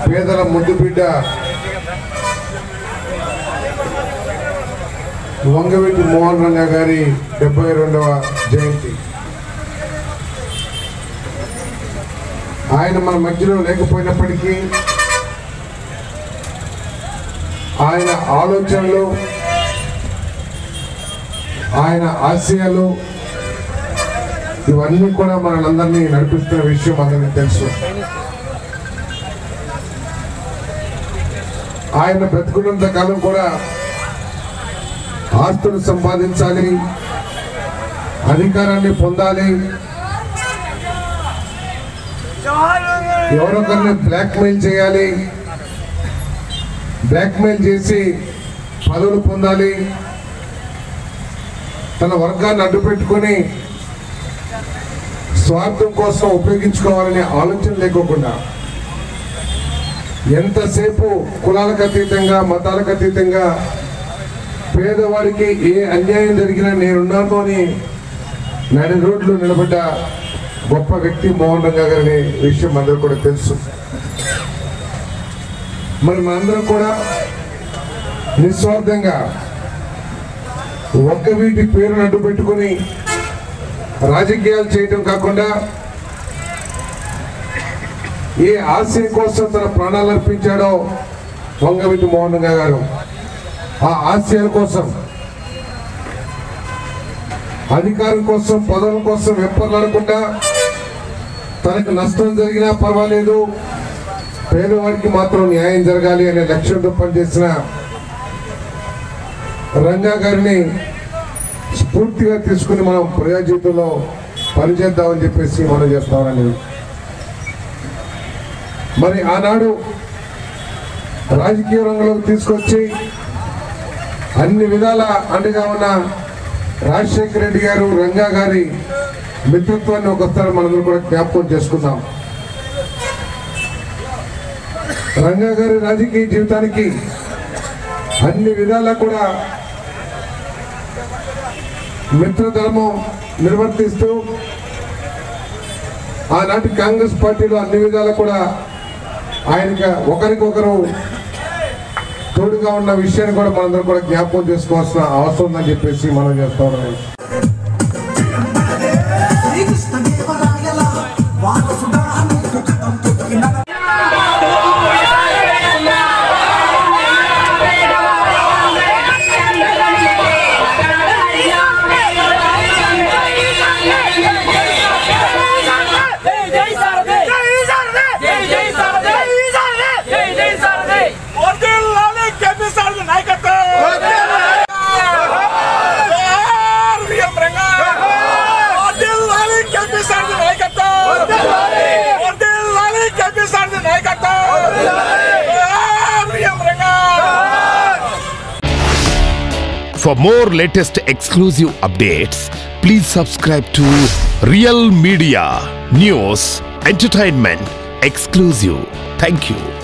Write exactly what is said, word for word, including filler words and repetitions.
పేదల ముద్దు బిడ్డ వంగవీటి మోహన్ రంగా గారి డెబ్బై రెండవ జయంతి. ఆయన మన మధ్యలో లేకపోయినప్పటికీ ఆయన ఆలోచనలు, ఆయన ఆశయాలు ఇవన్నీ కూడా మనందరినీ నడిపిస్తున్న విషయం అందరికీ తెలుసు. ఆయన బ్రతుకున్నంత కాలం కూడా ఆస్తులు సంపాదించాలి, అధికారాన్ని పొందాలి, ఎవరొకరిని బ్లాక్మెయిల్ చేయాలి, బ్లాక్మెయిల్ చేసి పదవులు పొందాలి, తన వర్గాన్ని అడ్డుపెట్టుకొని స్వార్థం కోసం ఉపయోగించుకోవాలనే ఆలోచన లేకోకుండా ఎంతసేపు కులాలకు అతీతంగా, మతాలకు అతీతంగా పేదవాడికి ఏ అన్యాయం జరిగినా నేనున్నాను అని నడి రోడ్లు నిలబడ్డ గొప్ప వ్యక్తి మోహన్ రంగా గారి విషయం అందరూ కూడా తెలుసు. మరి మనందరం కూడా నిస్వార్థంగా ఒక్క వీటి పేరును అడ్డు పెట్టుకుని రాజకీయాలు చేయటం కాకుండా ఏ ఆశయం కోసం తన ప్రాణాలు అర్పించాడో వంగవీటి మోహన్ రంగా గారు, ఆ ఆశయాల కోసం, అధికారం కోసం, పదవుల కోసం వెప్పర్లాడకుండా తనకు నష్టం జరిగినా పర్వాలేదు, పేదవాడికి మాత్రం న్యాయం జరగాలి అనే లక్ష్యంతో పనిచేసిన రంగా గారిని స్ఫూర్తిగా తీసుకుని మనం ప్రజా జీవితంలో పనిచేద్దామని చెప్పేసి మనం చేస్తామని. మరి ఆనాడు రాజకీయ రంగంలోకి తీసుకొచ్చి అన్ని విధాల అండగా ఉన్న రాజశేఖర రెడ్డి గారు, రంగా గారి మిత్రత్వాన్ని ఒకసారి మనందరూ కూడా జ్ఞాపకం చేసుకుందాం. రంగా గారి రాజకీయ జీవితానికి అన్ని విధాలా కూడా మిత్రధర్మం నిర్వర్తిస్తూ ఆనాటి కాంగ్రెస్ పార్టీలో అన్ని విధాలా కూడా ఆయనకి ఒకరికొకరు తోడుగా ఉన్న విషయాన్ని కూడా మనందరం కూడా జ్ఞాపకం చేసుకోవాల్సిన అవసరం ఉందని చెప్పేసి మనం చేస్తా ఉన్నాం. For more latest exclusive updates, please subscribe to Real Media News Entertainment Exclusive. Thank you.